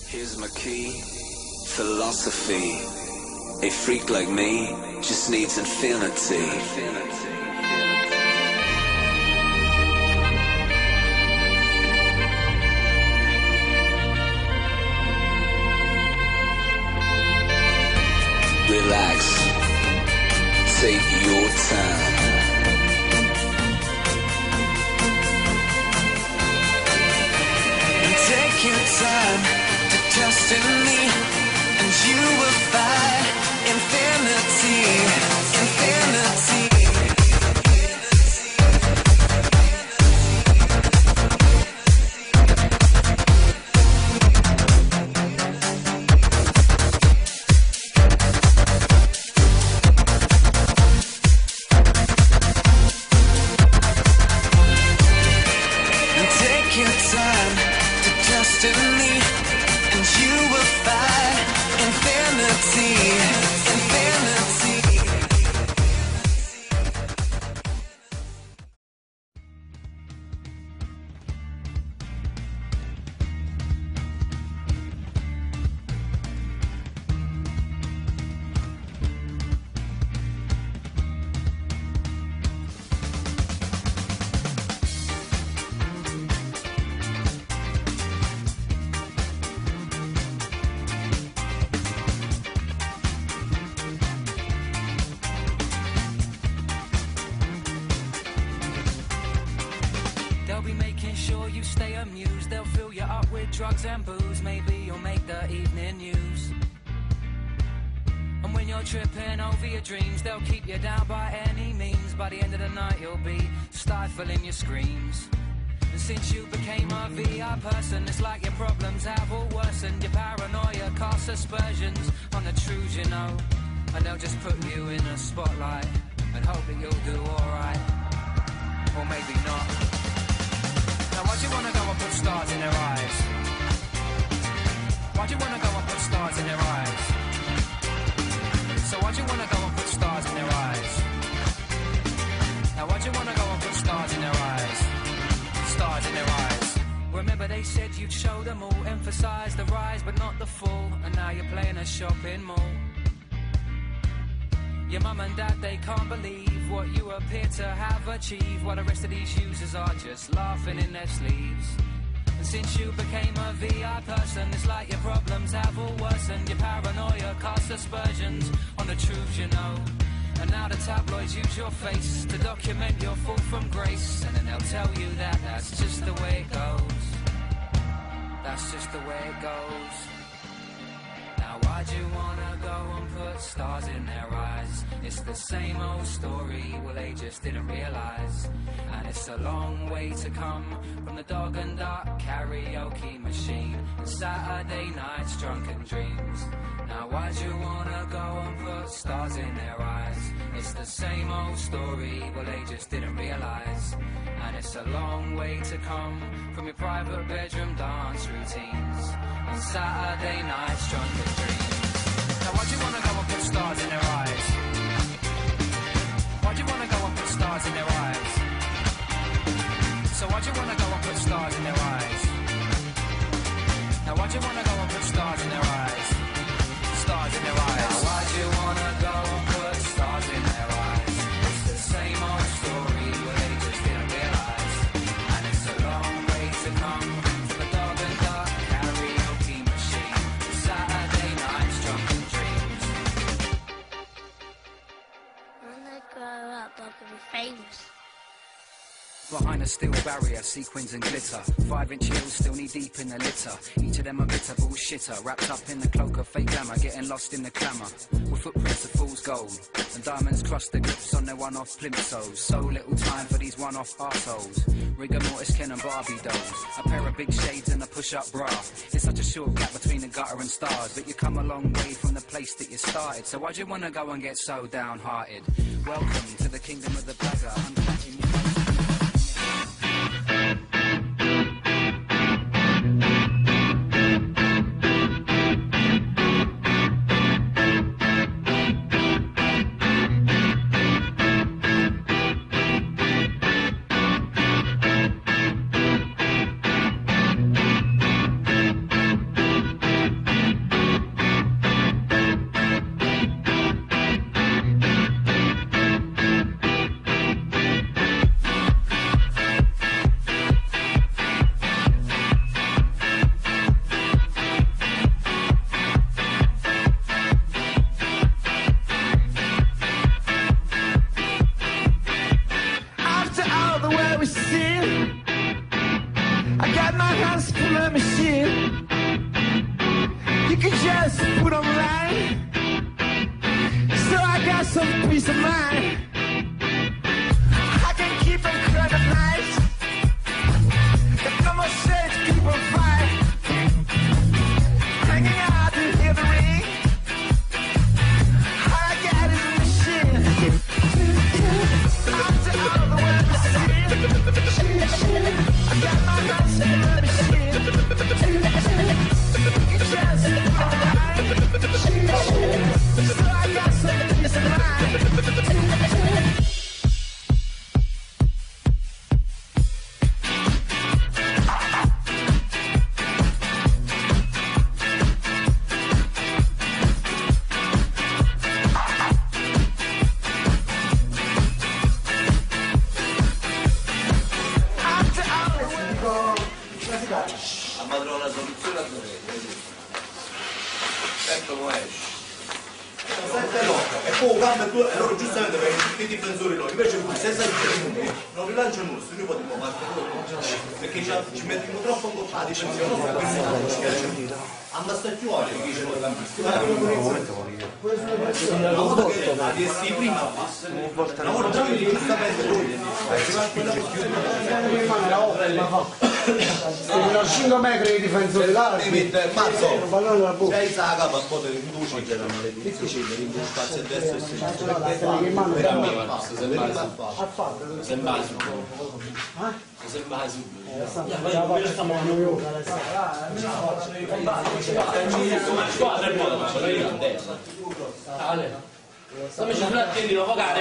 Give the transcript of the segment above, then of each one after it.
Here's my key, philosophy. A freak like me just needs infinity. Relax, take your time. Take your time to trust in me, and you will find infinity, infinity. Take your time to trust in me, and you will find infinity, infinity. They'll be making sure you stay amused. They'll fill you up with drugs and booze. Maybe you'll make the evening news. And when you're tripping over your dreams, they'll keep you down by any means. By the end of the night you'll be stifling your screams. And since you became a VI person, it's like your problems have all worsened. Your paranoia casts aspersions on the truths you know. And they'll just put you in a spotlight and hope that you'll do alright. Or maybe not. Now why'd you wanna go and put stars in their eyes? Why'd you wanna go and put stars in their eyes? So why'd you wanna go and put stars in their eyes? Now why'd you wanna go and put stars in their eyes? Stars in their eyes. Remember they said you'd show them all, emphasize the rise but not the fall. And now you're playing a shopping mall. Your mum and dad, they can't believe what you appear to have achieved, while the rest of these users are just laughing in their sleeves. And since you became a VI person, it's like your problems have all worsened. Your paranoia casts aspersions on the truths you know. And now the tabloids use your face to document your fall from grace. And then they'll tell you that that's just the way it goes. That's just the way it goes. Now why'd you wanna go and put stars in their eyes? It's the same old story, well they just didn't realise. And it's a long way to come from the Dog and Duck karaoke machine and Saturday nights drunken dreams. Now why'd you wanna go and put stars in their eyes? It's the same old story, well they just didn't realise. And it's a long way to come from your private bedroom dance routines on Saturday nights drunken dreams. Now why'd you wanna go and put stars in their eyes? Why'd you wanna go and put stars in their eyes? So why'd you wanna go and put stars in their eyes? Now why'd you wanna go and put stars in their eyes? Stars in their eyes. Now why'd you wanna go and put stars in their eyes? It's the same old story where they just didn't realise. And it's a long way to come from the Dog and Duck karaoke machine to Saturday nights drunken dreams. When I grow up, I can be famous. Behind a steel barrier, sequins and glitter. 5-inch heels still knee deep in the litter. Each of them a bitter bullshitter, wrapped up in the cloak of fake glamour, getting lost in the clamour. With footprints of fool's gold, and diamonds cross the grips on their one-off plimsolls. So little time for these one-off arseholes. Rigor mortis, Ken and Barbie dolls. A pair of big shades and a push-up bra. It's such a short gap between the gutter and stars, but you come a long way from the place that you started. So why'd you wanna go and get so downhearted? Welcome to the kingdom of the blagger. Unpacking your peace of mind. I can keep on crying at night. If no more shades, keep on fight. Hanging out to hear the ring. All I got is a machine. I'm to all the world to see. I got my hands full of machine. You just alright. So I got some peace of mind. A madrona soluzione a dovere. Certo come esce. 7 no, e poi cambia e loro giustamente perché tutti i difensori loro, invece qui se sei minuti non rilancia il nostro, noi potremmo perché ci mettiamo troppo a difensione, andare a più oggi chi ce lo campisti. Una volta che si prima una volta che giustamente lui a 5 metri di difensore là, mazzo, sei la capa a poter induci difficile, spazio a destra e sinistra. Stammi cercando di attendere l'avvocato,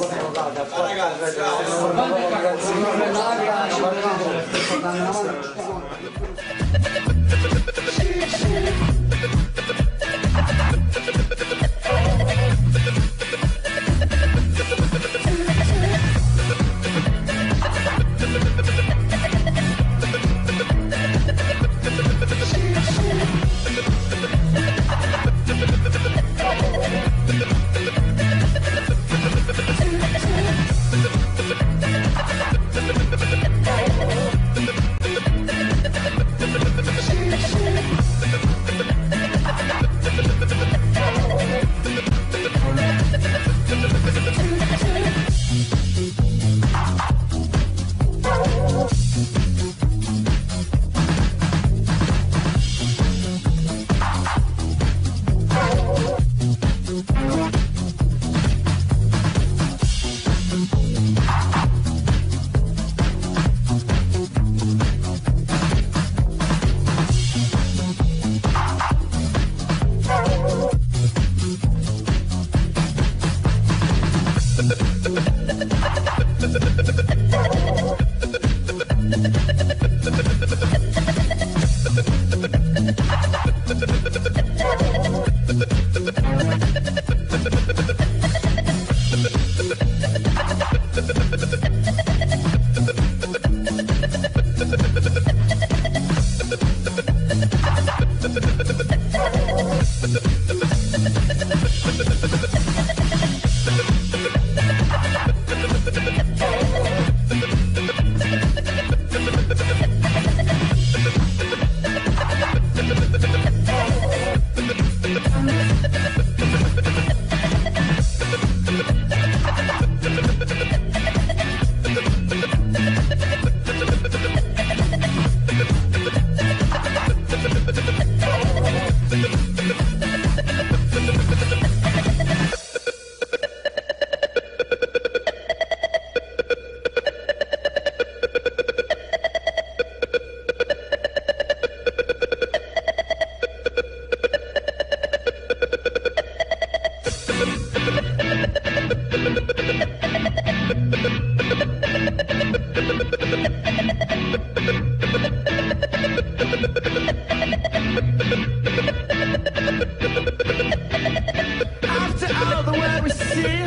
After all the world we see,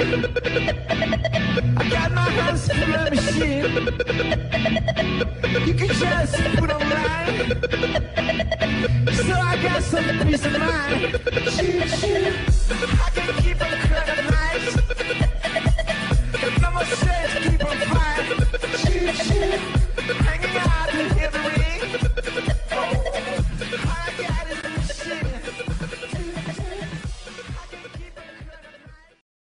I got my hands full of machine. You can just put online, so I got some peace of mind.